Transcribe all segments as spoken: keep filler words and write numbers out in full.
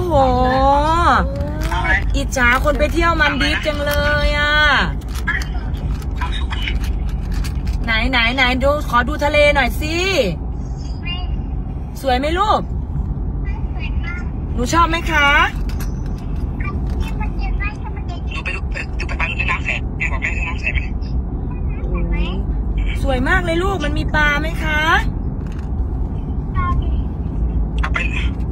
โหอิจฉาคนไปเที่ยวมันดีฟจังเลยอ่ะไหนไหนไหนดูขอดูทะเลหน่อยสิสวยไหมลูกหนูชอบไหมคะหนูไปดูดูไปปลาดูน้ำใสแม่บอกแม่ดูน้ำใสไหมสวยมากเลยลูกมันมีปลาไหมคะเอาไป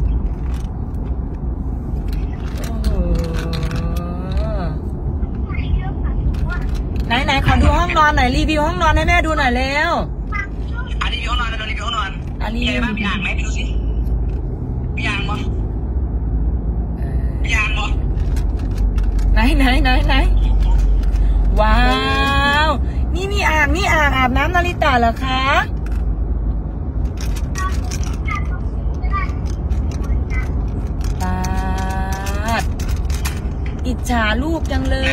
ไหนไหนขอดูห้องนอนหน่อยรีวิวห้องนอนให้แม่ดูหน่อยเร็วอันนี้รีวิวห้องนอนนะรีวิวห้องนอนมีอะไรบ้างมีอ่างไหมดูสิมีอ่างมั้ยมีอ่างมั้ยไหนไหนไหนไหนว้าวนี่มีอ่างนี่อ่างอาบน้ำนาริตะเหรอคะปาดอิจฉาลูกจังเลย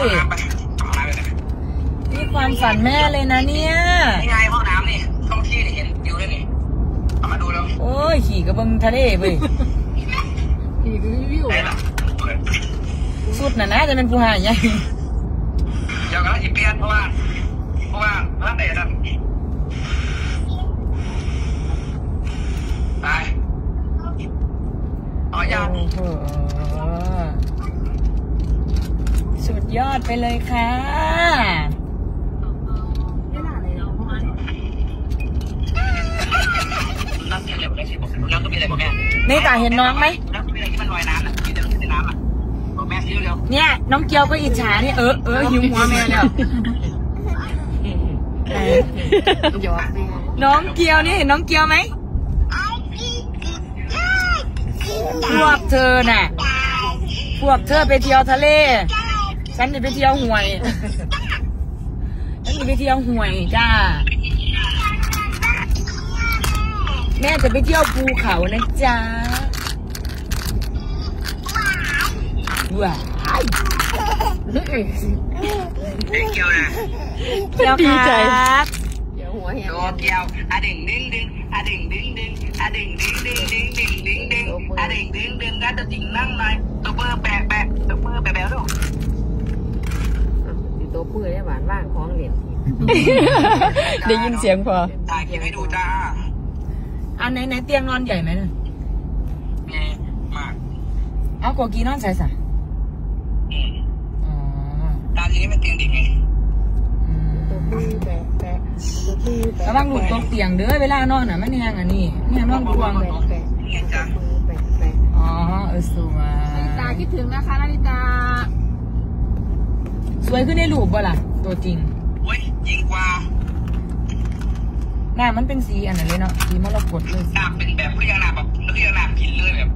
นี่ความฝันแม่เลยนะเนี่ยนี่ไงห้องน้ำนี่ท่องที่เห็นวิวเลยนี่เอามาดูแล้วโอ้ยขี่กระเบื้องทะเลไปขี่กระวิวสุดน่ะนะจะเป็นผู้หายใหญ่เดี๋ยวกันแล้วอีเปียนเพราะว่าเพราะว่าพระเดชนั่นไปอ๋อยังสุดยอดไปเลยค่ะนี่ตาเห็นน้องไหมเนี่ยน้องเกียวก็อิจฉาเนี่ยเออเออหิวหัวแม่แล้วน้องเกียวนี่เห็นน้องเกียวไหมพวกเธอน่ะพวกเธอไปเที่ยวทะเลฉันจะไปเที่ยวห่วยฉันจะไปเที่ยวห่วยจ้าแม่จะไปเที่ยวภูเขานะจ๊ะว้ายเกี่ยวนะเกี่ยวดีใจเกี่ยวหัวเหี่ยวเกี่ยวอะดึงดึงดึงอะดึงดึงดึงอะดึงดึงดึงดึงดึงดึงดึงอะดึงดึงดึงก็จะจิงนั่งหน่อยตัวมือแปะแปะตัวมือแปะแปะลูกตัวมือได้หวานว่างของเหรียญได้ยินเสียงพอถ่ายเก็บให้ดูจ้าอันไหนไหนเตียงนอนใหญ่ไหมเนี่ยใหญ่มากเอากว่ากี่นอนใส่สั่งอ๋อตาทีนี้เป็นเตียงเด็กไงระวังหลุดตกเตียงเด้อเวลานอนน่ะไม่เนี่ยอันนี้เนี่ยนอนกวางอ๋อเออสวยนาริตาคิดถึงนะคะนาริตาสวยขึ้นในรูปบ่ล่ะตัวจริงโอ้ยจริงกว่าหน้ามันเป็นสีอันนั้นเลยเนาะสีมรกตเลยหน้าเป็นแบบเรียกหน้าแบบเรียกหน้ากินเลยแบบ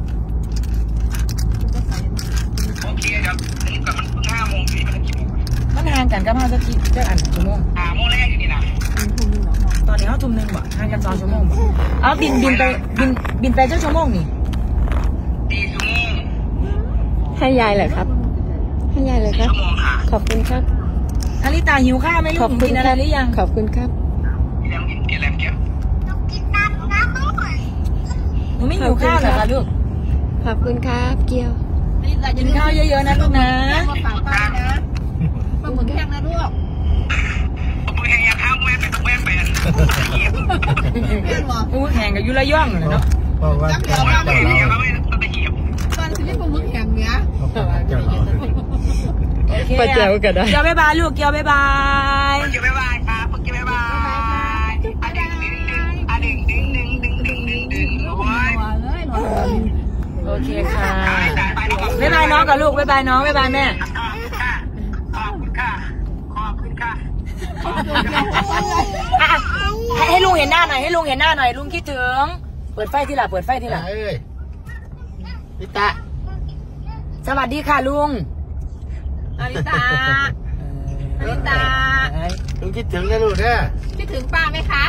โอเคครับอันนี้ก็มันเพิ่งห้าโมงพี่มันกี่โมงมันห่างกันกับห้าสักกี่เจ้าอันชั่วโมงห้าโมงแรกอยู่นี่นะตอนนี้เขาทุ่มหนึ่งบ่ห่างกันสองชั่วโมงบ่เอาบินบินไปบินบินไปเจ้าชั่วโมงนี่สี่ชั่วโมงให้ยายเลยครับให้ยายเลยครับขอบคุณครับอาริตาหิวข้าวไหมลูกกินอะไรหรือยังขอบคุณครับหนูไม่หิวข้าวเหรอคะลูกขอบคุณครับเกียวกินข้าวเยอะๆนะลูกนะมาฝากป้านะปลาหมึกแห้งนะลูกปลาหมึกแห้งยังข้าวแม่เป็นต้องแม่เป็นอู้แห้งกับยุระย่องเลยเนาะจับเดี๋ยวมาไม่เดี๋ยวไม่ต้องไปเหยียบตอนที่ปลาหมึกแห้งเนี้ยปลาเจียวกันได้เกียวบ๊ายบายลูกเกียวบ๊ายบายเกียวบ๊ายบายครับเกียวบ๊ายบายอะดึงดึงดึงอะดึงดึงดึงดึงดึงดึงดึงโอ้ยโอเคค่ะบ๊ายบายน้องกับลูกบ๊ายบายน้องบ๊ายบายแม่ขอบคุณค่ะขอบคุณค่ะให้ลุงเห็นหน้าหน่อยให้ลุงเห็นหน้าหน่อยลุงคิดถึงเปิดไฟที่หลังเปิดไฟที่หลังลิตาสวัสดีค่ะลุงอาริตาอาริตาลุงคิดถึงนะลูกเนี่ยคิดถึงป้าไหมคะ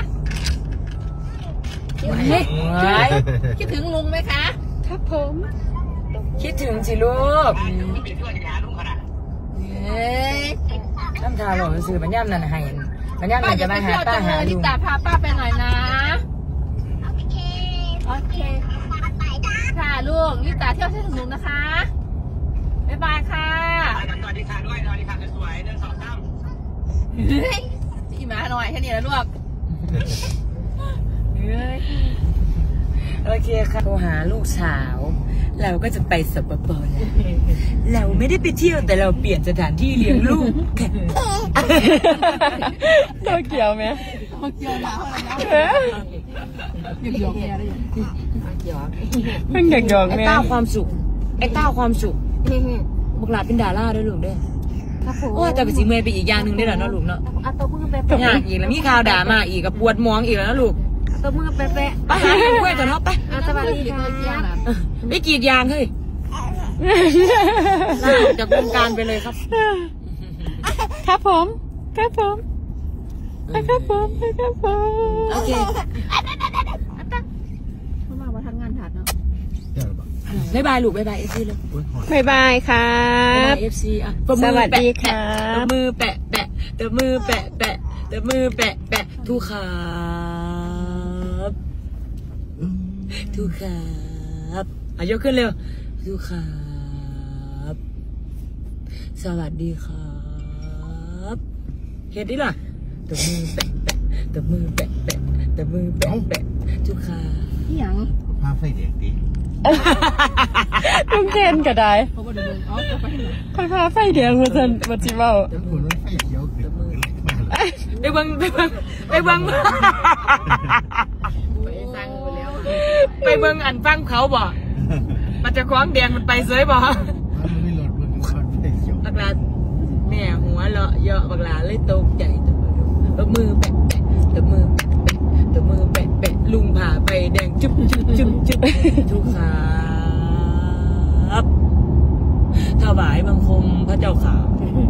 คิดถึงลุงไหมคะครับผมคิดถึงสิลูกเฮ้ยน้ำตาหล่อสื่อปัญญามนั่นให้ปัญญามนั่นจะมาหาป้าหาลุงลิตาพาป้าไปหน่อยนะโอเคโอเคค่ะลูกลิตาเที่ยวเส้นถนนนะคะบ๊ายบายค่ะสวัสดีค่ะด้วยสวัสดีค่ะสวยๆเดินสองสามพี่มาหน่อยแค่นี้แล้วลูกเฮ้ยโอเคค่ะโทรหาลูกสาวเราก็จะไปสปป.แล้วเราไม่ได้ไปเที่ยวแต่เราเปลี่ยนสถานที่เลี้ยงลูกโตเกียวไหมโตเกียวหนาวอะไรแล้วหยอกแม่ได้ยังหยอกเพิ่งหยอกหยอกแม่ไอ้ต้าความสุขไอ้ต้าความสุขบุกหลาเป็นดาราด้วยลูกด้วยโอ้แต่ก็สิเมย์ไปอีกอย่างหนึ่งได้หรอเนาะลูกเนาะอยากอีกแล้วมีข่าวด่ามาอีกกับปวดมองอีกแล้วนะลูกตัวมือเป๊ะไปหาเพื่อนก่อนเนาะไปสวัสดีค่ะไปกรีดยางเฮ้ยลาออกจากวงการไปเลยครับครับผมครับผมครับผมครับผมโอเคคุณมาว่าทำงานถัดเนาะบ๊ายบายลูกบ๊ายบายเอฟซีเลยบ๊ายบายครับเอฟซีอ่ะสวัสดีค่ะตบมือแปะแปะตบมือแปะแปะตบมือแปะแปะทุกครับทุกครับอ่ะยกขึ้นเร็วทุกครับสวัสดีครับเห็นดิล่ะตบมือแปะแปะตบมือแปะแปะตบมือแปะแปะทุกครับที่ยังพาไฟเด็กดิลุงเคนก็ได้ค่อยพาไฟเดียวมันจะมันจะเบาไฟเขียวไปเบิ้งไปเบิ้งไปเบิ้งไปเบิ้งอันฟังเขาบ่มันจะคล้องแดงมันไปเสยบ่บักลาแม่หัวเลาะเยอะบักลาเลยตกใจตัวมือแปะแปะตัวมือแปะแปะตัวมือแปะแปะลุงผ่าไปแดงจุ๊บจุ๊บจุ๊บจุ๊บทุกครับถวายบังคมพระเจ้าข่าว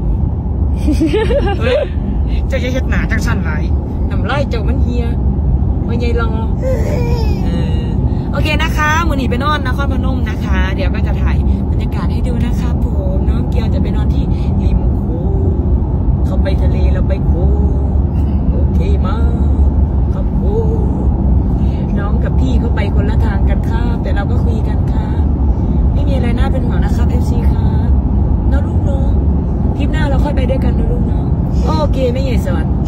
เฮ้ยเจ้าจะเฮ็ดหนาจังสั่นไหลน้ำลายเจ้ามันเฮียไม่ใหญ่รอเออโอเคนะคะมือหนีไปนอนนครพนมนะคะเดี๋ยวก็จะถ่ายบรรยากาศให้ดูนะคะผมน้องเกียวจะไปนอนที่ริมโขงเขาไปทะเลเราไปโขงโอเคมากครับโอ้น้องกับพี่เขาไปคนละทางกันครับแต่เราก็คุยกันครับไม่มีอะไรน่าเป็นห่วงนะครับ เอฟ ซี ครับน้องลูกน้องคลิปหน้าเราค่อยไปด้วยกันนะลูกน้องโอเคไม่ใหญ่สวัสดี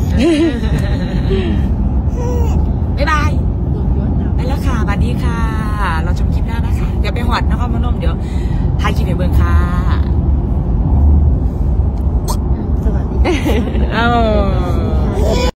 บ๊ายบายไปแล้วค่ะสวัสดีค่ะเราชมคลิปหน้านะคะเดี๋ยวไปหวัดนครพนมเดี๋ยวถ่ายคลิปให้เบิ่งค่ะสวัสดี